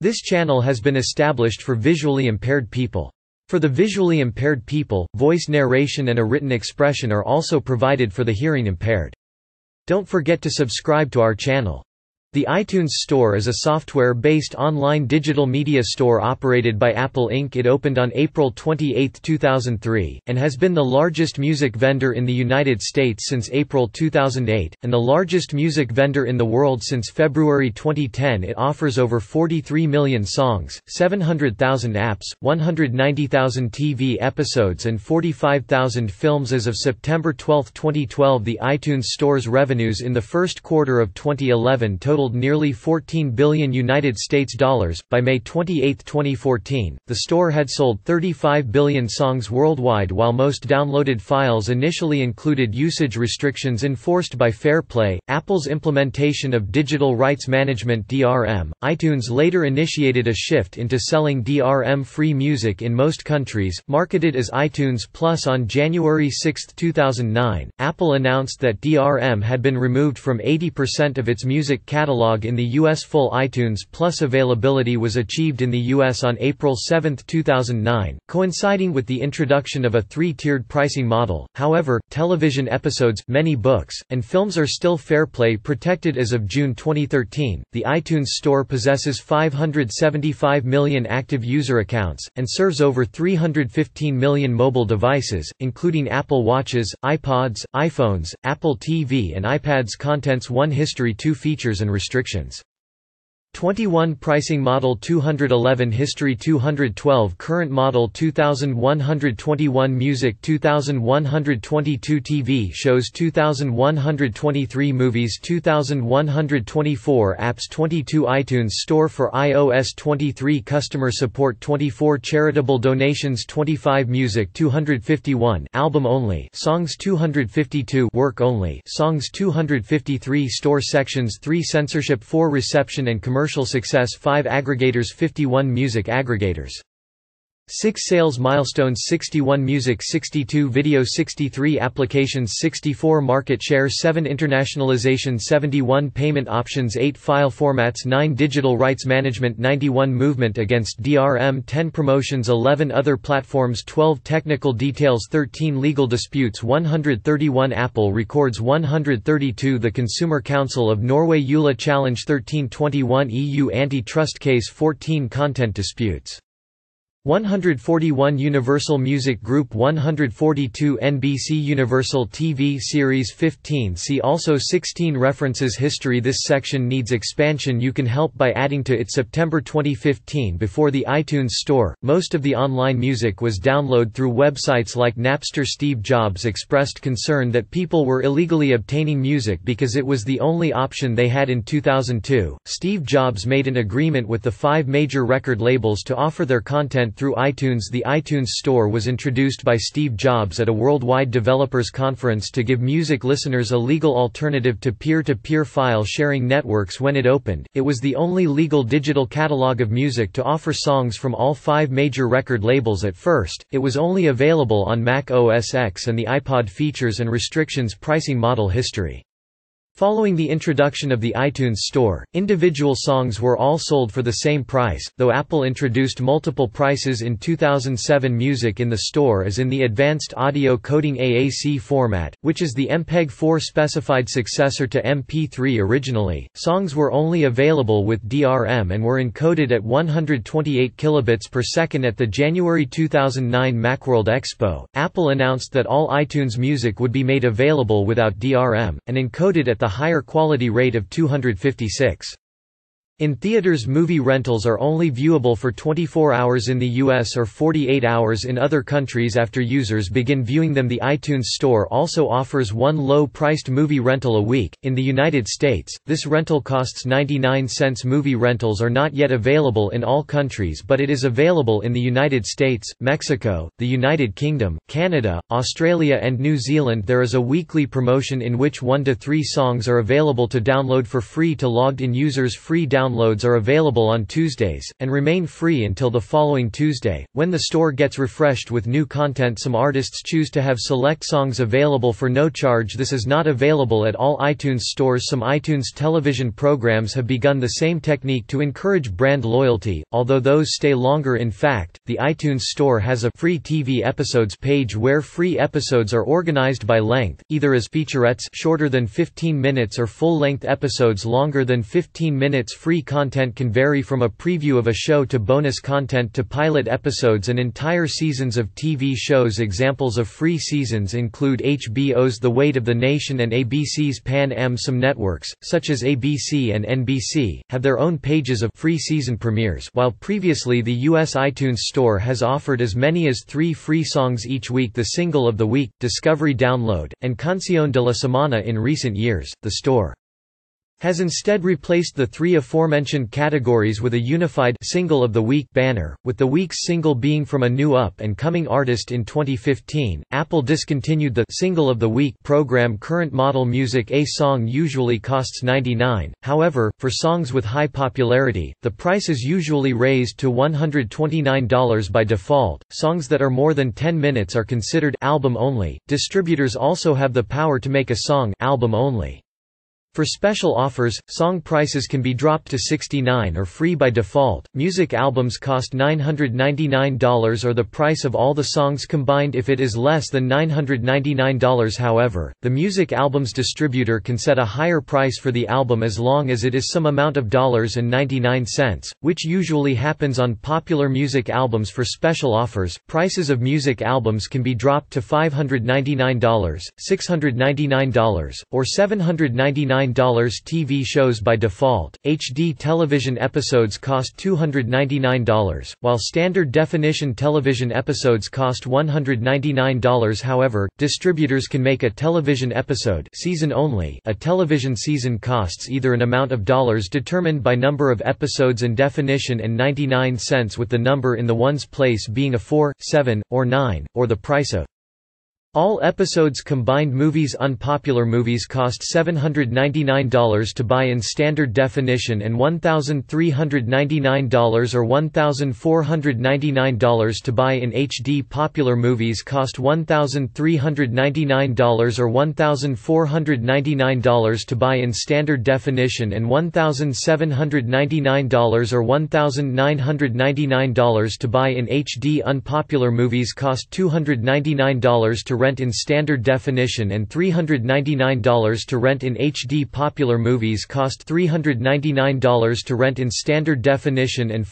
This channel has been established for visually impaired people. For the visually impaired people, voice narration and a written expression are also provided for the hearing impaired. Don't forget to subscribe to our channel. The iTunes Store is a software-based online digital media store operated by Apple Inc. It opened on April 28, 2003, and has been the largest music vendor in the United States since April 2008, and the largest music vendor in the world since February 2010. It offers over 43 million songs, 700,000 apps, 190,000 TV episodes and 45,000 films. As of September 12, 2012, the iTunes Store's revenues in the first quarter of 2011 totaled nearly $14 billion United States dollars. By May 28, 2014, the store had sold 35 billion songs worldwide. While most downloaded files initially included usage restrictions enforced by Fairplay, Apple's implementation of digital rights management (DRM), iTunes later initiated a shift into selling DRM-free music in most countries. Marketed as iTunes Plus on January 6, 2009, Apple announced that DRM had been removed from 80% of its music catalog in the U.S. Full iTunes Plus availability was achieved in the U.S. on April 7, 2009, coinciding with the introduction of a three-tiered pricing model. However, television episodes, many books, and films are still Fairplay protected. As of June 2013, the iTunes Store possesses 575 million active user accounts, and serves over 315 million mobile devices, including Apple Watches, iPods, iPhones, Apple TV and iPads. Contents: 1 History, 2 Features and restrictions. 21 Pricing Model 211 History 212 Current Model 2121 Music 2122 TV Shows 2123 Movies 2124 Apps 22 iTunes Store for iOS 23 Customer Support 24 Charitable Donations 25 Music 251 Album Only Songs 252 Work Only Songs 253 Store Sections 3 Censorship 4 Reception and Commercial Success 5 Aggregators 51 Music aggregators 6 Sales Milestones 61 Music 62 Video 63 Applications 64 Market Share 7 Internationalization 71 Payment Options 8 File Formats 9 Digital Rights Management 91 Movement Against DRM 10 Promotions 11 Other Platforms 12 Technical Details 13 Legal Disputes 131 Apple Records 132 The Consumer Council of Norway EULA Challenge 13 21 EU Antitrust Case 14 Content Disputes 141 Universal Music Group 142 NBC Universal TV Series 15 See also 16 References History This section needs expansion. You can help by adding to it. September 2015 Before the iTunes Store, most of the online music was downloaded through websites like Napster. Steve Jobs expressed concern that people were illegally obtaining music because it was the only option they had. In 2002, Steve Jobs made an agreement with the 5 major record labels to offer their content through iTunes. The iTunes Store was introduced by Steve Jobs at a worldwide developers conference to give music listeners a legal alternative to peer-to-peer file sharing networks. When it opened, it was the only legal digital catalog of music to offer songs from all 5 major record labels. At first, it was only available on Mac OS X and the iPod. Features and restrictions. Pricing model. History. Following the introduction of the iTunes Store, individual songs were all sold for the same price, though Apple introduced multiple prices in 2007. Music in the store is in the Advanced Audio Coding AAC format, which is the MPEG-4 specified successor to MP3. Originally, songs were only available with DRM and were encoded at 128 kilobits per second. At the January 2009 Macworld Expo, Apple announced that all iTunes music would be made available without DRM, and encoded at the higher quality rate of 256. In theaters, movie rentals are only viewable for 24 hours in the US or 48 hours in other countries. After users begin viewing them, the iTunes Store also offers one low-priced movie rental a week. In the United States, this rental costs 99 cents. Movie rentals are not yet available in all countries, but it is available in the United States, Mexico, the United Kingdom, Canada, Australia and New Zealand. There is a weekly promotion in which 1 to 3 songs are available to download for free to logged-in users. Free download downloads are available on Tuesdays, and remain free until the following Tuesday, when the store gets refreshed with new content. Some artists choose to have select songs available for no charge. This is not available at all iTunes stores. Some iTunes television programs have begun the same technique to encourage brand loyalty, although those stay longer. In fact, the iTunes Store has a free TV episodes page where free episodes are organized by length, either as featurettes shorter than 15 minutes or full-length episodes longer than 15 minutes. Free content can vary from a preview of a show to bonus content to pilot episodes and entire seasons of TV shows. Examples of free seasons include HBO's The Weight of the Nation and ABC's Pan Am. Some networks, such as ABC and NBC, have their own pages of free season premieres, while previously the US iTunes Store has offered as many as 3 free songs each week: the Single of the Week, Discovery Download, and Canción de la Semana. In recent years, the store has instead replaced the 3 aforementioned categories with a unified Single of the Week banner, with the week's single being from a new up-and-coming artist. In 2015, Apple discontinued the Single of the Week program. Current model music: a song usually costs $99, however, for songs with high popularity, the price is usually raised to $129 by default. Songs that are more than 10 minutes are considered album only. Distributors also have the power to make a song album only. For special offers, song prices can be dropped to $69 or free by default. Music albums cost $999 or the price of all the songs combined. If it is less than $999, however, the music album's distributor can set a higher price for the album as long as it is some amount of $99, which usually happens on popular music albums. For special offers, prices of music albums can be dropped to $599, $699, or $799. TV shows by default. HD television episodes cost $299, while standard definition television episodes cost $199. However, distributors can make a television episode season only. A television season costs either an amount of dollars determined by number of episodes and definition and 99 cents, with the number in the ones place being a 4, 7, or 9, or the price of all episodes combined. Movies: unpopular movies cost $799 to buy in standard definition and $1,399 or $1,499 to buy in HD. Popular movies cost $1,399 or $1,499 to buy in standard definition and $1,799 or $1,999 to buy in HD. Unpopular movies cost $299 to rent in standard definition and $399 to rent in HD. Popular movies cost $399 to rent in standard definition and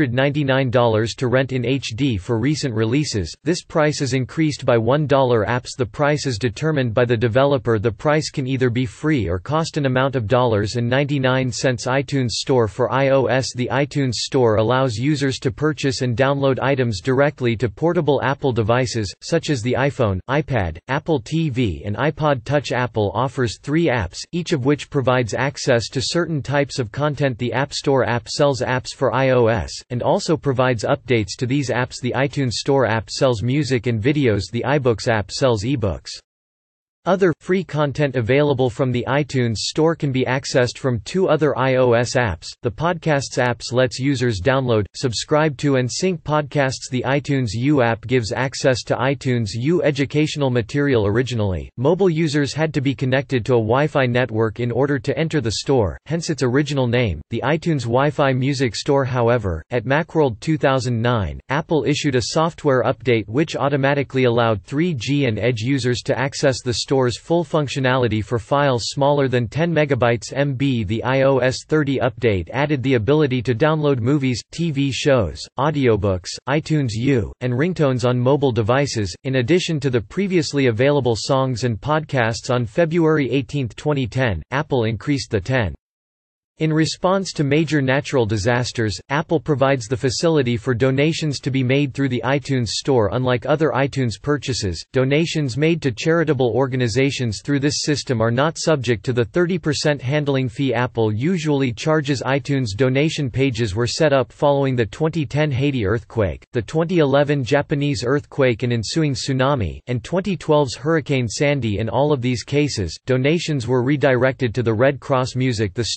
$499 to rent in HD. For recent releases, this price is increased by $1. Apps: the price is determined by the developer. The price can either be free or cost an amount of $99. iTunes Store for iOS: the iTunes Store allows users to purchase and download items directly to portable Apple devices, such as the iPhone, iPad, Apple TV and iPod Touch. Apple offers 3 apps, each of which provides access to certain types of content. The App Store app sells apps for iOS, and also provides updates to these apps. The iTunes Store app sells music and videos. The iBooks app sells ebooks. Other, free content available from the iTunes Store can be accessed from 2 other iOS apps. The Podcasts app lets users download, subscribe to and sync podcasts. The iTunes U app gives access to iTunes U educational material. Originally, mobile users had to be connected to a Wi-Fi network in order to enter the store, hence its original name, the iTunes Wi-Fi Music Store. However, at Macworld 2009, Apple issued a software update which automatically allowed 3G and Edge users to access the store's full functionality for files smaller than 10 MB. The iOS 30 update added the ability to download movies, TV shows, audiobooks, iTunes U, and ringtones on mobile devices, in addition to the previously available songs and podcasts. On February 18, 2010, Apple increased the 10. In response to major natural disasters, Apple provides the facility for donations to be made through the iTunes Store. Unlike other iTunes purchases, donations made to charitable organizations through this system are not subject to the 30% handling fee Apple usually charges. iTunes donation pages were set up following the 2010 Haiti earthquake, the 2011 Japanese earthquake and ensuing tsunami, and 2012's Hurricane Sandy. In all of these cases, donations were redirected to the Red Cross. Music: the store began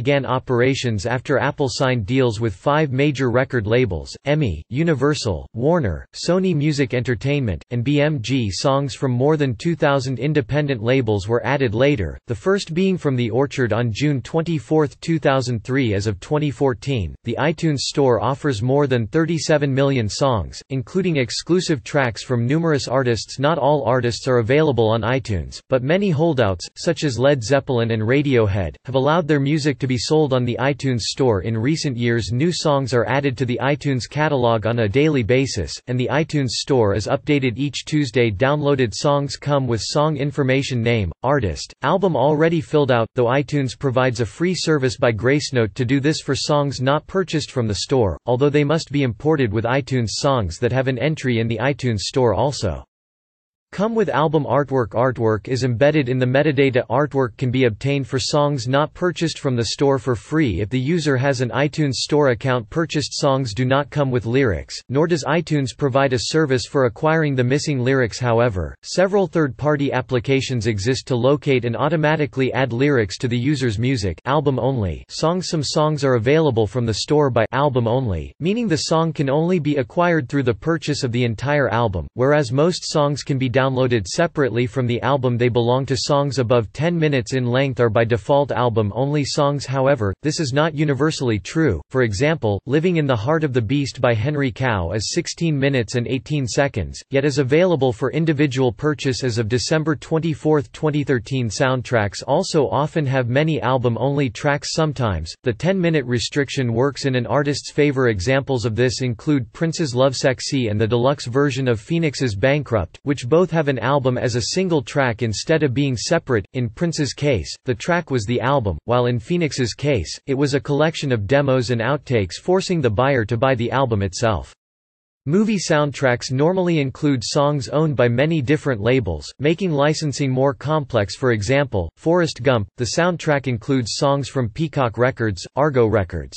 began operations after Apple signed deals with 5 major record labels, EMI, Universal, Warner, Sony Music Entertainment, and BMG. Songs from more than 2,000 independent labels were added later, the first being From the Orchard on June 24, 2003. As of 2014, the iTunes Store offers more than 37 million songs, including exclusive tracks from numerous artists. Not all artists are available on iTunes, but many holdouts, such as Led Zeppelin and Radiohead, have allowed their music to be sold on the iTunes Store. In recent years, new songs are added to the iTunes catalog on a daily basis, and the iTunes Store is updated each Tuesday. Downloaded songs come with song information: name, artist, album already filled out, though iTunes provides a free service by GraceNote to do this for songs not purchased from the store, although they must be imported with iTunes songs that have an entry in the iTunes Store also. Come with album artwork. Artwork is embedded in the metadata. Artwork can be obtained for songs not purchased from the store for free if the user has an iTunes Store account. Purchased songs do not come with lyrics, nor does iTunes provide a service for acquiring the missing lyrics. However, several third-party applications exist to locate and automatically add lyrics to the user's music. Album only songs. Some songs are available from the store by album only, meaning the song can only be acquired through the purchase of the entire album, whereas most songs can be downloaded separately from the album they belong to. Songs above 10 minutes in length are by default album-only songs. However, this is not universally true. For example, Living in the Heart of the Beast by Henry Cow is 16 minutes and 18 seconds, yet is available for individual purchase as of December 24, 2013. Soundtracks also often have many album-only tracks. Sometimes, the 10-minute restriction works in an artist's favor. Examples of this include Prince's Lovesexy and the deluxe version of Phoenix's Bankrupt, which both have an album as a single track instead of being separate. In Prince's case, the track was the album, while in Phoenix's case, it was a collection of demos and outtakes, forcing the buyer to buy the album itself. Movie soundtracks normally include songs owned by many different labels, making licensing more complex. For example, Forrest Gump, the soundtrack includes songs from Peacock Records, Argo Records.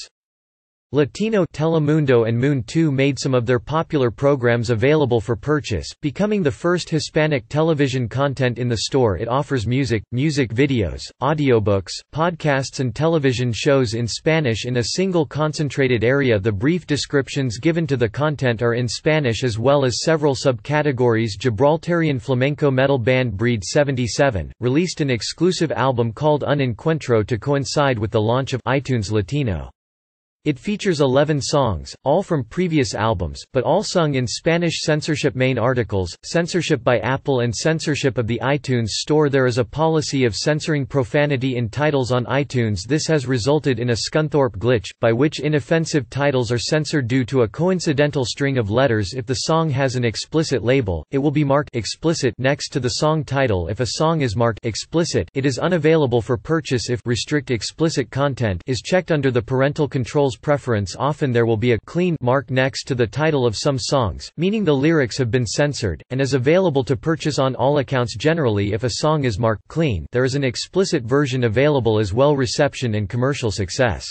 Latino, Telemundo and Moon 2 made some of their popular programs available for purchase, becoming the first Hispanic television content in the store. It offers music, music videos, audiobooks, podcasts and television shows in Spanish in a single concentrated area. The brief descriptions given to the content are in Spanish as well as several subcategories. Gibraltarian flamenco metal band Breed 77 released an exclusive album called Un Encuentro to coincide with the launch of iTunes Latino. It features 11 songs, all from previous albums, but all sung in Spanish. Censorship. Main articles, censorship by Apple and censorship of the iTunes Store. There is a policy of censoring profanity in titles on iTunes. This has resulted in a Scunthorpe glitch, by which inoffensive titles are censored due to a coincidental string of letters. If the song has an explicit label, it will be marked explicit next to the song title. If a song is marked explicit, it is unavailable for purchase. If restrict explicit content is checked under the parental controls preference, often there will be a clean mark next to the title of some songs, meaning the lyrics have been censored, and is available to purchase on all accounts. Generally, if a song is marked clean, there is an explicit version available as well. Reception and commercial success.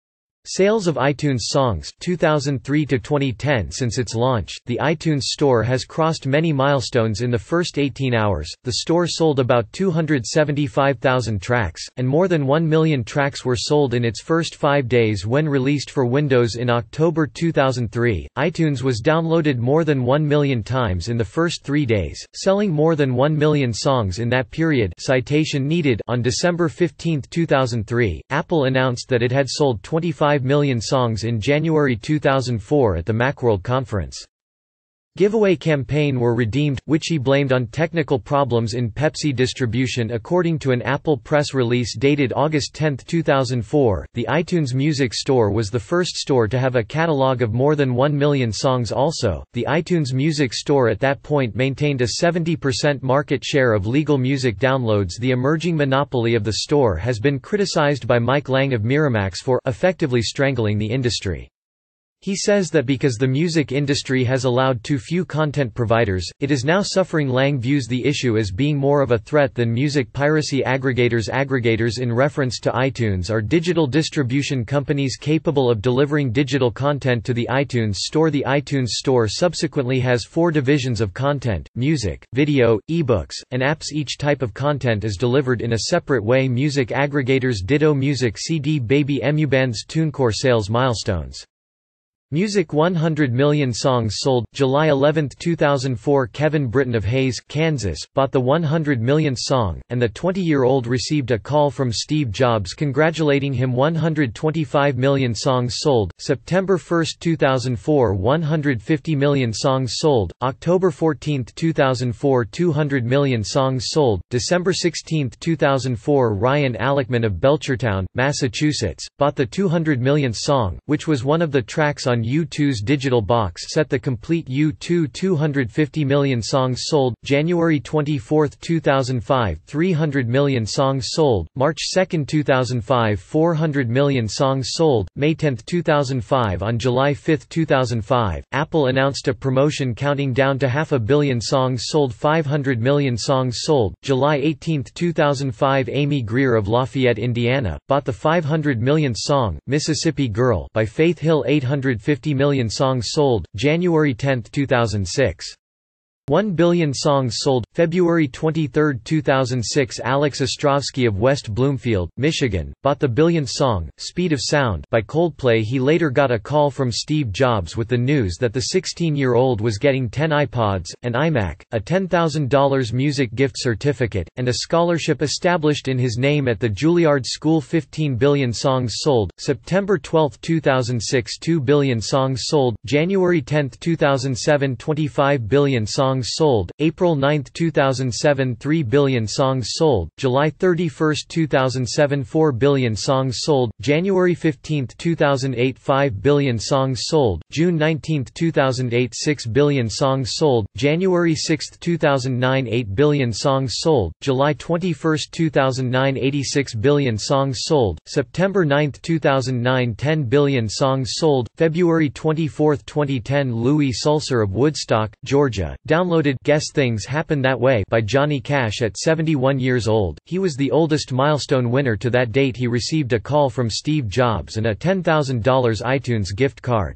Sales of iTunes songs 2003 to 2010. Since its launch, the iTunes Store has crossed many milestones. In the first 18 hours, the store sold about 275,000 tracks, and more than 1 million tracks were sold in its first 5 days. When released for Windows in October 2003, iTunes was downloaded more than 1 million times in the first 3 days, selling more than 1 million songs in that period. Citation needed. On December 15, 2003, Apple announced that it had sold 25 million songs in January 2004 at the Macworld conference. Giveaway campaign were redeemed, which he blamed on technical problems in Pepsi distribution. According to an Apple press release dated August 10, 2004, the iTunes Music Store was the first store to have a catalog of more than 1 million songs. Also, the iTunes Music Store at that point maintained a 70% market share of legal music downloads. The emerging monopoly of the store has been criticized by Mike Lang of Miramax for effectively strangling the industry. He says that because the music industry has allowed too few content providers, it is now suffering. Lang views the issue as being more of a threat than music piracy aggregators. Aggregators in reference to iTunes are digital distribution companies capable of delivering digital content to the iTunes Store. The iTunes Store subsequently has 4 divisions of content: music, video, ebooks, and apps. Each type of content is delivered in a separate way. Music aggregators. Ditto Music CD Baby Emuband's TuneCore sales milestones. Music 100 million songs sold. July 11, 2004. Kevin Britton of Hays, Kansas, bought the 100 millionth song, and the 20-year-old received a call from Steve Jobs congratulating him. 125 million songs sold. September 1, 2004. 150 million songs sold. October 14, 2004. 200 million songs sold. December 16, 2004. Ryan Alekman of Belchertown, Massachusetts, bought the 200 millionth song, which was one of the tracks on U2's digital box set. The complete U2 250 million songs sold. January 24, 2005. 300 million songs sold. March 2, 2005. 400 million songs sold. May 10, 2005. On July 5, 2005, Apple announced a promotion counting down to 500 million songs sold. 500 million songs sold. July 18, 2005. Amy Greer of Lafayette, Indiana, bought the 500 millionth song, Mississippi Girl, by Faith Hill. 850 million songs sold. January 10, 2006. 1 billion songs sold. February 23, 2006. Alex Ostrovsky of West Bloomfield, Michigan, bought the billionth song, Speed of Sound, by Coldplay. He later got a call from Steve Jobs with the news that the 16-year-old was getting 10 iPods, an iMac, a $10,000 music gift certificate, and a scholarship established in his name at the Juilliard School. 15 billion songs sold. September 12, 2006. 2 billion songs sold. January 10, 2007. 25 billion songs sold. April 9, 2007. 3 billion songs sold. July 31, 2007. 4 billion songs sold. January 15, 2008. 5 billion songs sold. June 19, 2008. 6 billion songs sold. January 6, 2009. 8 billion songs sold. July 21, 2009. 86 billion songs sold. September 9, 2009. 10 billion songs sold. February 24, 2010. Louis Sulser of Woodstock, Georgia, downloaded Guess Things Happen That Way by Johnny Cash at 71 years old. He was the oldest milestone winner to that date. He received a call from Steve Jobs and a $10,000 iTunes gift card.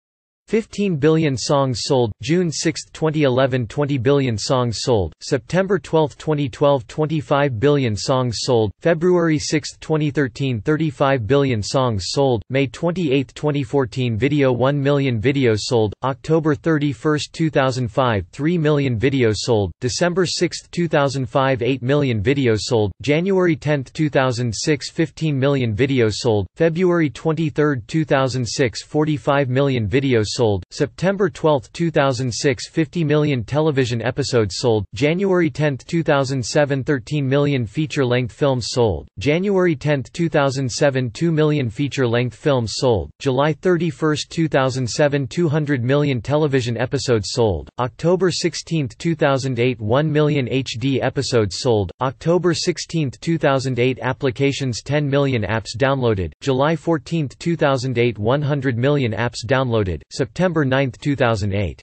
15 billion songs sold. June 6, 2011. 20 billion songs sold. September 12, 2012. 25 billion songs sold. February 6, 2013. 35 billion songs sold. May 28, 2014. Video 1 million videos sold. October 31, 2005. 3 million videos sold. December 6, 2005. 8 million videos sold. January 10, 2006. 15 million videos sold. February 23, 2006. 45 million videos sold. September 12, 2006. 50 million television episodes sold. January 10, 2007. 13 million feature-length films sold. January 10, 2007. 2 million feature-length films sold. July 31, 2007. 200 million television episodes sold. October 16, 2008. 1 million HD episodes sold. October 16, 2008. Applications 10 million apps downloaded. July 14, 2008. 100 million apps downloaded. September 9, 2008.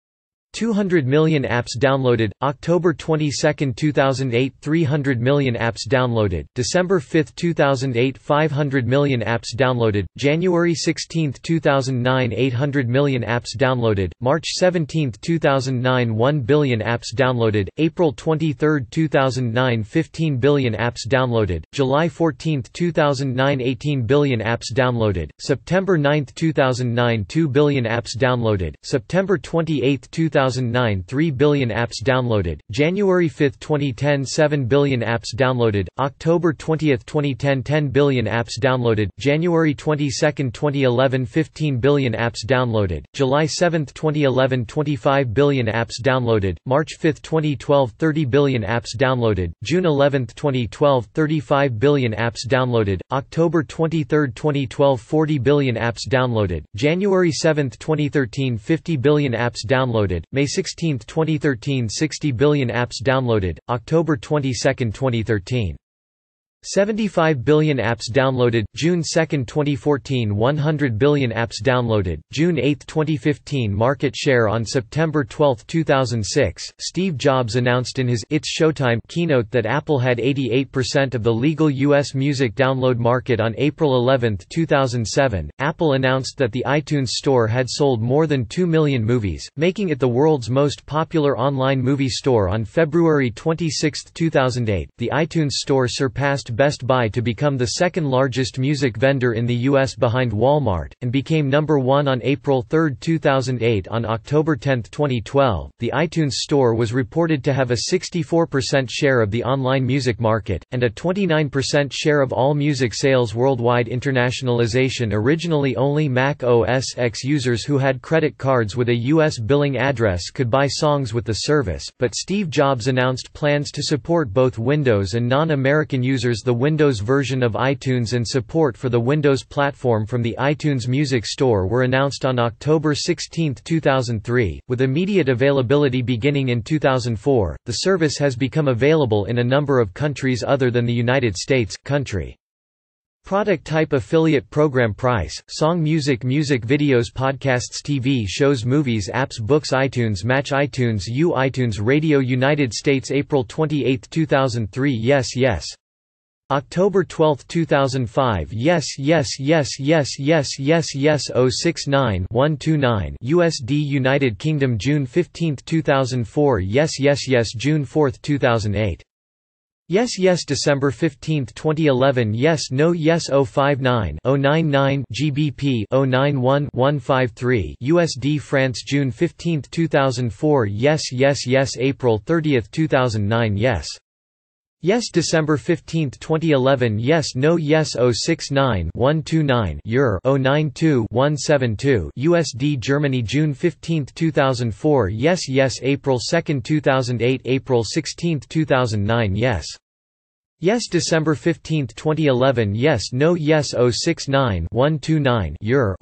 200 million apps downloaded. October 22, 2008. 300 million apps downloaded. December 5, 2008. 500 million apps downloaded. January 16, 2009. 800 million apps downloaded. March 17, 2009. 1 billion apps downloaded. April 23, 2009. 15 billion apps downloaded. July 14, 2009. 18 billion apps downloaded. September 9, 2009. 2 billion apps downloaded. September 28, 2009. 3 billion apps downloaded. January 5, 2010. 7 billion apps downloaded. October 20, 2010. 10 billion apps downloaded. January 22, 2011. 15 billion apps downloaded. July 7, 2011. 25 billion apps downloaded. March 5, 2012. 30 billion apps downloaded. June 11, 2012. 35 billion apps downloaded. October 23, 2012. 40 billion apps downloaded. January 7, 2013. 50 billion apps downloaded. May 16, 2013. 60 billion apps downloaded. October 22, 2013. 75 billion apps downloaded, June 2, 2014. 100 billion apps downloaded, June 8, 2015. Market share. On September 12, 2006, Steve Jobs announced in his It's Showtime keynote that Apple had 88% of the legal U.S. music download market. On April 11, 2007, Apple announced that the iTunes Store had sold more than 2 million movies, making it the world's most popular online movie store. On February 26, 2008, the iTunes Store surpassed Best Buy to become the second largest music vendor in the U.S. behind Walmart, and became number 1 on April 3, 2008. On October 10, 2012, the iTunes Store was reported to have a 64% share of the online music market, and a 29% share of all music sales worldwide. Internationalization. Originally only Mac OS X users who had credit cards with a U.S. billing address could buy songs with the service, but Steve Jobs announced plans to support both Windows and non-American users. The Windows version of iTunes and support for the Windows platform from the iTunes Music Store were announced on October 16, 2003, with immediate availability beginning in 2004. The service has become available in a number of countries other than the United States. Country. Product type. Affiliate program. Price. Song. Music. Music videos. Podcasts. TV shows. Movies. Apps. Books. iTunes Match. iTunes U. iTunes Radio. United States. April 28, 2003. Yes. Yes. October 12, 2005. Yes. Yes. Yes. Yes. Yes. Yes. Yes. 069-129 USD. United Kingdom. June 15, 2004. Yes. Yes. Yes. June 4, 2008. Yes. Yes. December 15, 2011. Yes. No. Yes. 059-099 GBP 091-153 USD. France. June 15, 2004. Yes. Yes. Yes. April 30, 2009. Yes. Yes. December 15, 2011. Yes. No. Yes. 069-129 EUR 092-172 USD. Germany. June 15, 2004. Yes. Yes. April 2, 2008. April 16, 2009. Yes. Yes. December 15, 2011. Yes. No. Yes. 069-129 EUR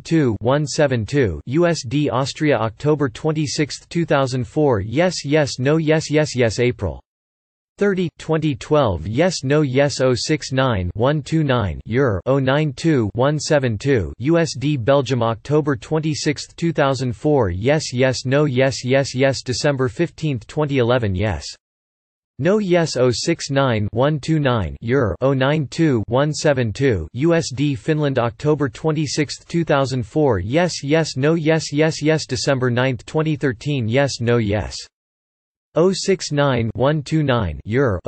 092-172 USD. Austria. October 26, 2004. Yes. Yes. No. Yes. Yes. Yes. April 30, 2012. Yes. No. Yes. 069-129 EUR 092-172 USD. Belgium. October 26, 2004. Yes. Yes. No. Yes. Yes. Yes. December 15, 2011. Yes. No. Yes. 069-129 EUR 092-172 USD. Finland. October 26, 2004. Yes. Yes. No. Yes. Yes. Yes. December 9, 2013. Yes. No. Yes. 069-129 EUR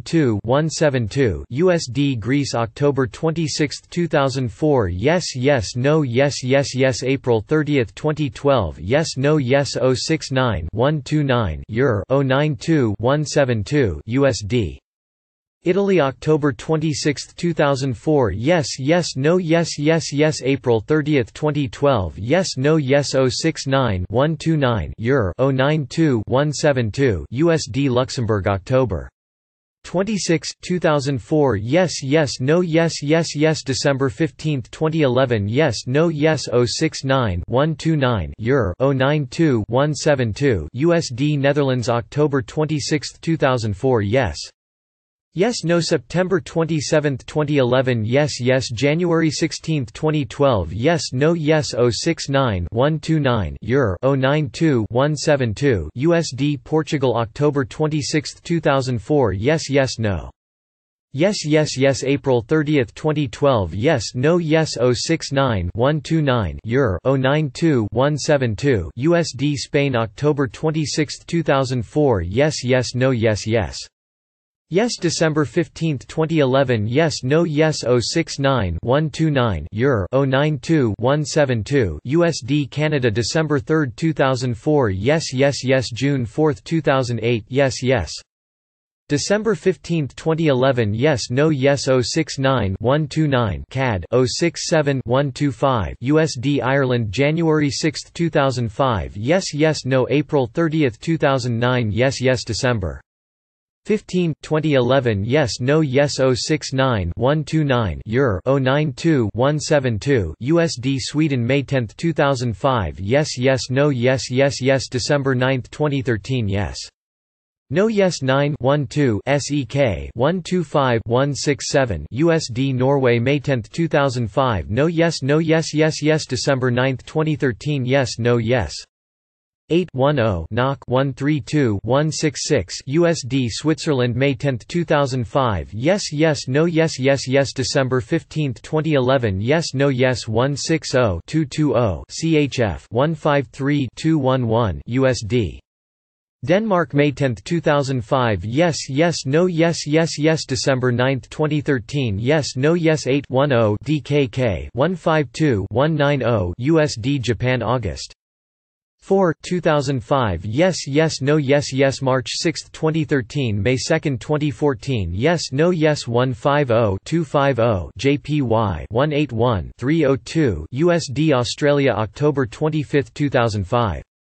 092-172 USD. Greece. October 26, 2004. Yes. Yes. No. Yes. Yes. Yes. April 30, 2012. Yes. No. Yes. 069-129 EUR 092-172 USD. Italy. October 26, 2004. Yes. Yes. No. Yes. Yes. Yes. April 30, 2012. Yes. No. Yes. 069-129 EUR 092-172 USD. Luxembourg. October 26, 2004. Yes. Yes. No. Yes. Yes. Yes. December 15, 2011. Yes. No. Yes. 069-129 EUR 092-172 USD. Netherlands. October 26, 2004. Yes. Yes. No. September 27, 2011. Yes. Yes. January 16, 2012. Yes. No. Yes. 069-129 EUR 092-172 USD. Portugal. October 26, 2004. Yes. Yes. No. Yes. Yes. Yes. April 30, 2012. Yes. No. Yes. 069-129 EUR 092-172 USD. Spain. October 26, 2004. Yes. Yes. No. Yes. Yes. Yes. December 15, 2011. Yes. No. Yes. 069-129 EUR 092-172 USD. Canada. December 3, 2004. Yes. Yes. Yes. June 4, 2008. Yes. Yes. December 15, 2011. Yes. No. Yes. 069-129 CAD 067-125 USD. Ireland. January 6, 2005. Yes. Yes. No. April 30, 2009. Yes. Yes. December 15, 2011. Yes. No. Yes. 069-129 EUR 092-172 USD. Sweden. May 10, 2005. Yes. Yes. No. Yes. Yes. Yes. December 9, 2013. Yes. No yes 9-12 SEK 125167 USD Norway May 10, 2005 No yes yes December 9, 2013 Yes no yes 810 NOK 132166 USD Switzerland May 10, 2005 Yes yes no yes December 15, 2011 Yes no yes 160220 CHF 153211 USD Denmark May 10, 2005 Yes yes no yes December 9, 2013 Yes no yes 810 DKK 152190 USD Japan August 4, 2005 Yes yes no yes March 6, 2013 May 2, 2014 Yes no yes 150250 JPY 181302 USD Australia October 25, 2005